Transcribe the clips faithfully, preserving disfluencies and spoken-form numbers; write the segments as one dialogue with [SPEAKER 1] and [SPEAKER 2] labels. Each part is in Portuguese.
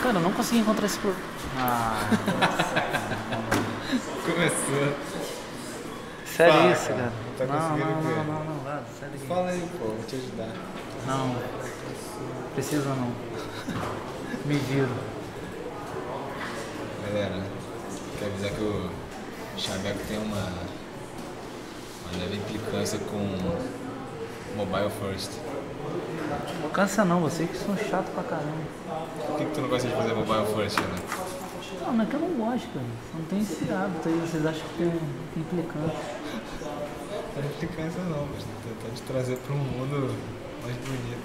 [SPEAKER 1] Cara, eu não consegui encontrar esse pro... Ah,
[SPEAKER 2] Começou.
[SPEAKER 1] sério
[SPEAKER 2] Fala,
[SPEAKER 1] isso,
[SPEAKER 2] cara.
[SPEAKER 1] cara?
[SPEAKER 2] Tá
[SPEAKER 1] não,
[SPEAKER 2] conseguindo
[SPEAKER 1] não,
[SPEAKER 2] o quê?
[SPEAKER 1] não, não, não, vai, sério isso.
[SPEAKER 2] Fala aí, pô, vou te ajudar.
[SPEAKER 1] Não, precisa não. Me viro.
[SPEAKER 2] Galera, quero avisar que o Chaveco tem uma, uma leve implicância com mobile first.
[SPEAKER 1] Cansa não, vocês que são chatos pra caramba.
[SPEAKER 2] Por que, que tu não gosta de fazer mobile first, né?
[SPEAKER 1] Não, não é que eu não gosto, cara. Não tem esse hábito aí, vocês acham que tem implicância.
[SPEAKER 2] Não é implicância não, mas tentar te trazer para um mundo mais bonito.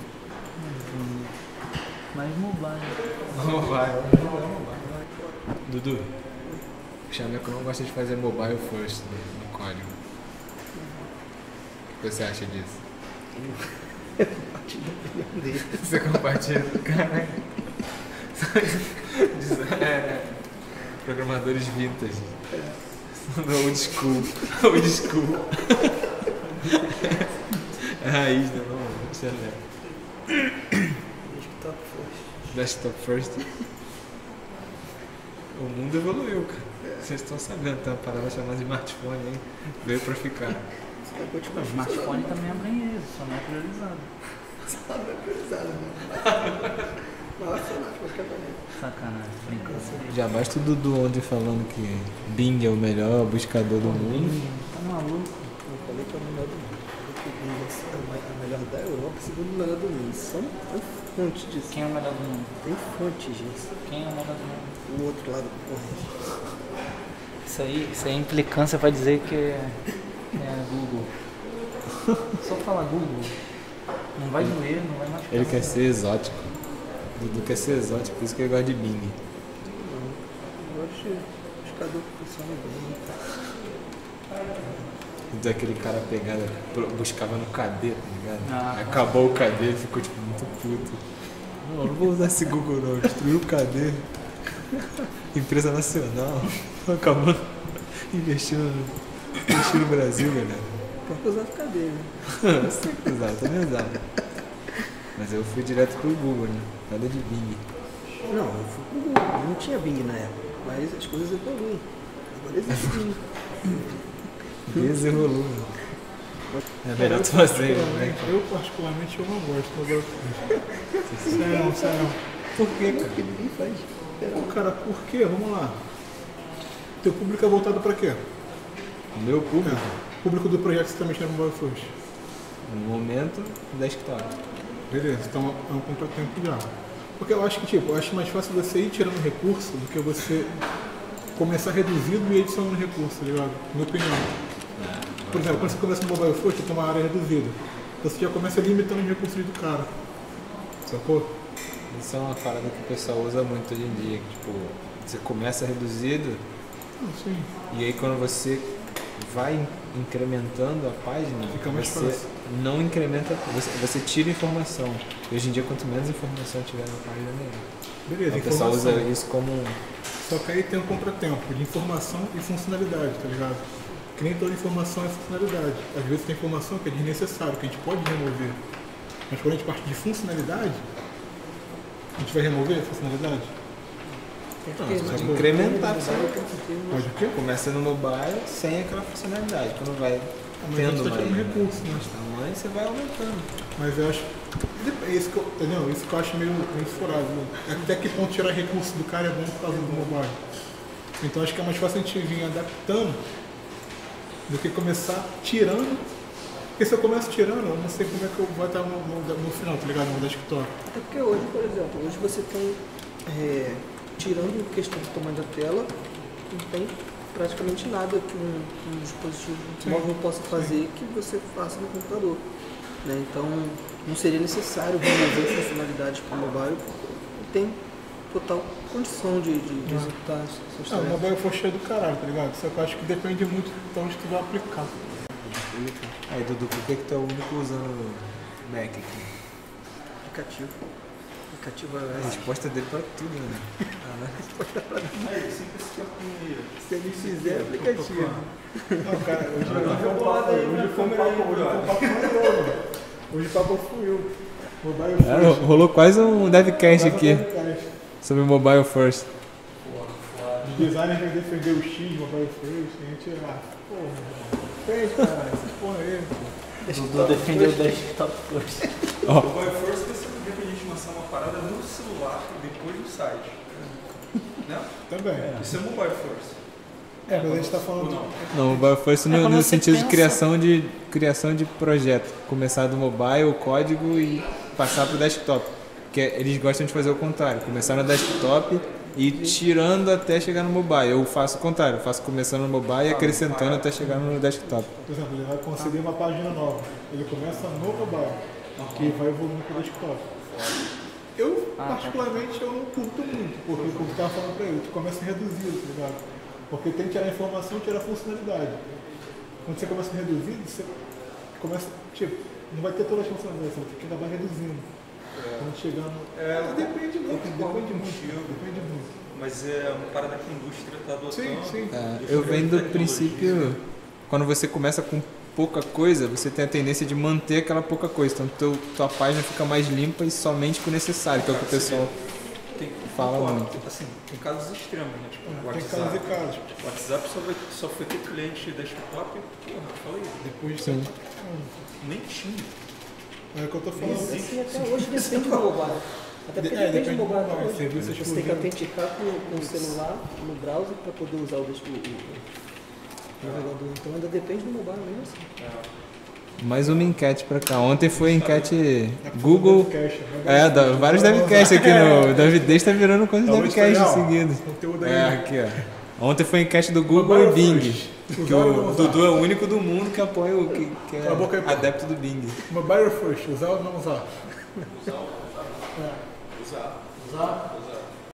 [SPEAKER 1] Mais mobile.
[SPEAKER 2] Mobile, mobile. Dudu, o Chaveco não gosta de fazer mobile first no, no código. O que você acha disso? Você compartilha? Caralho. É, programadores vintage. No old school. Old school. É raiz, né? Não, isso é leve.
[SPEAKER 3] Desktop first.
[SPEAKER 2] Desktop first. O mundo evoluiu, cara. Vocês estão sabendo, tem uma parada chamada smartphone aí. Veio pra ficar.
[SPEAKER 1] O smartphone também abrange isso, só não é priorizado.
[SPEAKER 3] Só não é priorizado, né? Nossa, não, qualquer maneira.
[SPEAKER 1] Sacanagem, brincando.
[SPEAKER 2] Já basta o Dudu ontem falando que Bing é o melhor buscador do mundo.
[SPEAKER 1] Tá maluco?
[SPEAKER 3] Eu falei que é o melhor do mundo. Eu falei que o Bing é a melhor da Europa, segundo melhor do mundo. São tem fonte disso.
[SPEAKER 1] Quem é o melhor do mundo?
[SPEAKER 3] Tem fonte disso.
[SPEAKER 1] Quem é o melhor do mundo?
[SPEAKER 3] O outro lado do corrente.
[SPEAKER 1] Isso aí, isso aí é implicância pra dizer que é, é Google. Só falar Google. Não vai doer, não vai machucar.
[SPEAKER 2] Ele quer ser exótico. Dudu quer ser exótico, por isso que ele gosta de Bing.
[SPEAKER 3] Eu gosto de buscador que funciona bem.
[SPEAKER 2] Daquele cara pegado, buscava no K D, tá ligado?
[SPEAKER 1] Ah,
[SPEAKER 2] Acabou o K D, ficou tipo muito puto. Não, não vou usar esse Google não, destruiu o K D. Empresa nacional, acabou investindo, investindo no Brasil, galera.
[SPEAKER 3] Pode usar o K D, né?
[SPEAKER 2] Eu sei que usava, eu também usava. Mas eu fui direto pro Google, né? Nada de Bing.
[SPEAKER 3] Não, eu fui pro Google. Não tinha Bing na época, mas as coisas evoluem. Agora existe Bing.
[SPEAKER 2] Desenrolou. É melhor tu fazer, né?
[SPEAKER 4] Eu particularmente eu não gosto do mobile first. Sério, sério.
[SPEAKER 2] Por quê, cara?
[SPEAKER 3] Porque ninguém faz.
[SPEAKER 4] Pô, cara, por quê? Vamos lá. Teu público é voltado pra quê?
[SPEAKER 2] O meu público,
[SPEAKER 4] É. O público do projeto você também chama mobile first.
[SPEAKER 2] no momento, desktop.
[SPEAKER 4] Beleza, então é um contratempo já. Porque eu acho que, tipo, eu acho mais fácil você ir tirando recurso do que você começar reduzido e ir adicionando recurso, tá ligado? Minha opinião. Por exemplo, quando você começa no mobile first, tem uma área reduzida. Então você já começa limitando os recursos do cara. Sacou?
[SPEAKER 2] Isso é uma parada que o pessoal usa muito hoje em dia. Que, tipo, você começa reduzido
[SPEAKER 4] Não, sim.
[SPEAKER 2] e aí quando você vai incrementando a página,
[SPEAKER 4] Fica mais
[SPEAKER 2] você
[SPEAKER 4] fácil.
[SPEAKER 2] não incrementa, você, você tira informação. E hoje em dia, quanto menos informação tiver na página, melhor.
[SPEAKER 4] Beleza,
[SPEAKER 2] O pessoal usa
[SPEAKER 4] informação.
[SPEAKER 2] isso como um...
[SPEAKER 4] Só que aí tem um contratempo de informação e funcionalidade, tá ligado? Que nem toda informação é funcionalidade. Às vezes tem informação que é desnecessário, que a gente pode remover. Mas quando a gente parte de funcionalidade, a gente vai remover a funcionalidade?
[SPEAKER 2] Não, você pode incrementar, sabe?
[SPEAKER 4] Pode o quê?
[SPEAKER 2] Começa no mobile sem aquela funcionalidade. Quando vai
[SPEAKER 4] Mas a gente
[SPEAKER 2] tendo
[SPEAKER 4] tá
[SPEAKER 2] mais,
[SPEAKER 4] tirando recurso, né?
[SPEAKER 2] mais tamanho, você vai aumentando.
[SPEAKER 4] Mas eu acho. É isso que eu, entendeu? Isso que eu acho meio, meio furado. Até que ponto tirar recurso do cara é bom por causa do mobile. Então acho que é mais fácil a gente vir adaptando do que começar tirando. Porque se eu começo tirando, eu não sei como é que eu vou estar no, no, no final, tá ligado? No desktop.
[SPEAKER 3] Até porque hoje, por exemplo, hoje você tem, é, tirando questão do tamanho da tela, não tem praticamente nada que um, um dispositivo
[SPEAKER 4] Sim.
[SPEAKER 3] móvel possa fazer que você faça no computador. Né? Então, não seria necessário remover funcionalidades para o mobile, porque tem total condição de, de, de executar seus
[SPEAKER 4] Não, o
[SPEAKER 3] tarefas.
[SPEAKER 4] mobile for cheio do caralho, tá ligado? Só que eu acho que depende muito de onde tu vai aplicar.
[SPEAKER 2] Aí, Dudu, por que que tu é o único usando Mac aqui?
[SPEAKER 3] Aplicativo. Aplicativo
[SPEAKER 2] A
[SPEAKER 3] iOS.
[SPEAKER 2] resposta dele pra tudo, né?
[SPEAKER 3] Se ele fizer aplicativo.
[SPEAKER 4] Não, cara, hoje, hoje foi um papo, hoje foi um papo, hoje foi um papo fluiu, mano. Hoje o papo fluiu. Mobile
[SPEAKER 2] É, rolou quase um devcast aqui.
[SPEAKER 4] Podcast.
[SPEAKER 2] sobre mobile first.
[SPEAKER 4] O designer vai defender o X, mobile first, a gente, ah, porra, fez, cara, essa porra aí, pô.
[SPEAKER 1] Dudu defendeu o desktop first.
[SPEAKER 2] Ó,
[SPEAKER 5] O mobile first você não depende de lançar uma parada no celular depois do site. Né?
[SPEAKER 4] Também.
[SPEAKER 5] Isso é mobile first.
[SPEAKER 4] É, mas a gente tá falando.
[SPEAKER 5] Ou não?
[SPEAKER 2] não, mobile first
[SPEAKER 1] É
[SPEAKER 2] no,
[SPEAKER 1] quando
[SPEAKER 2] no
[SPEAKER 1] você
[SPEAKER 2] sentido
[SPEAKER 1] pensa-
[SPEAKER 2] de criação de criação de projeto. Começar do mobile, o código e passar pro desktop. Porque eles gostam de fazer o contrário, começar no desktop e ir tirando até chegar no mobile. Eu faço o contrário, eu faço começando no mobile e acrescentando até chegar no desktop.
[SPEAKER 4] Por exemplo, ele vai conceder uma página nova. Ele começa no mobile, que vai evoluindo para o desktop. Eu, particularmente, eu não curto muito, porque como eu estava falando para ele, tu começa reduzido, tá ligado? Porque tem que tirar a informação e tirar a funcionalidade. Quando você começa reduzido, você começa, tipo, não vai ter todas as funcionalidades, você vai ter que acabar reduzindo. Quando chegar no...
[SPEAKER 5] É,
[SPEAKER 4] Mas depende muito,
[SPEAKER 5] concordo
[SPEAKER 4] depende muito,
[SPEAKER 5] contigo.
[SPEAKER 4] depende muito.
[SPEAKER 5] Mas é uma parada que a indústria está adotando.
[SPEAKER 4] Sim, sim.
[SPEAKER 2] É,
[SPEAKER 5] Isso
[SPEAKER 2] eu
[SPEAKER 5] é
[SPEAKER 2] venho do
[SPEAKER 5] tecnologia.
[SPEAKER 2] princípio, quando você começa com pouca coisa, você tem a tendência de manter aquela pouca coisa. Então teu, tua página fica mais limpa e somente com o necessário, que é o que o pessoal
[SPEAKER 5] Tem,
[SPEAKER 2] fala
[SPEAKER 5] concordo.
[SPEAKER 2] muito.
[SPEAKER 5] Assim, tem casos extremos, né? Tipo, o
[SPEAKER 4] Tem casos e
[SPEAKER 5] WhatsApp.
[SPEAKER 4] casos.
[SPEAKER 5] O WhatsApp só, vai, só foi ter cliente desktop, porra, falei,
[SPEAKER 4] Depois de
[SPEAKER 2] Sim.
[SPEAKER 5] nem tinha.
[SPEAKER 4] É o que eu tô falando.
[SPEAKER 3] Assim, até hoje depende do mobile. Até porque
[SPEAKER 4] É,
[SPEAKER 3] depende
[SPEAKER 4] depende
[SPEAKER 3] do
[SPEAKER 4] do
[SPEAKER 3] mobile até
[SPEAKER 4] mobile,
[SPEAKER 3] hoje.
[SPEAKER 4] serviço
[SPEAKER 3] Você tem que
[SPEAKER 4] exclusivo.
[SPEAKER 3] autenticar com, com o celular no browser para poder usar o, desktop- o, o navegador. Então ainda depende do mobile mesmo assim.
[SPEAKER 2] Mais uma enquete pra cá. Ontem foi a enquete
[SPEAKER 4] É porque
[SPEAKER 2] Google.
[SPEAKER 4] o Devcast, né?
[SPEAKER 2] É, da, vários devcasts aqui no. O David está virando quase
[SPEAKER 4] É o
[SPEAKER 2] devcast
[SPEAKER 4] editorial.
[SPEAKER 2] seguidos.
[SPEAKER 4] Conteúdo aí.
[SPEAKER 2] É, aqui ó. Ontem foi a enquete do Google e Bing. Que o Dudu é o único do mundo que apoia o que, que
[SPEAKER 4] Cala a boca
[SPEAKER 2] é
[SPEAKER 4] aí, pô.
[SPEAKER 2] adepto do Bing.
[SPEAKER 4] Mobile first, usar ou não usar?
[SPEAKER 5] Usar.
[SPEAKER 3] Usar?